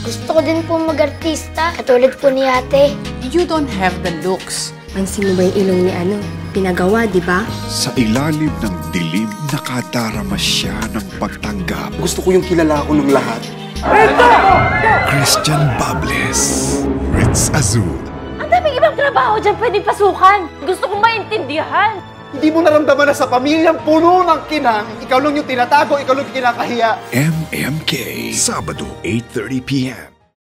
Gusto ko din po mag-artista, katulad po ni ate. You don't have the looks. Pansin mo ba yung ilong ni Pinagawa, di ba? Sa ilalim ng dilim, nakadarama siya ng pagtanggap. Gusto ko yung kilala ko ng lahat. Christian Bables, Ritz Azul. Ang daming ibang trabaho dyan pwedeng pasukan. Gusto kong maintindihan. Hindi mo naramdaman na sa pamilyang puno ng kinang, ikaw lang yung tinatago, ikaw lang yung kinakahiya. MMK, Sabado, 8:30 p.m.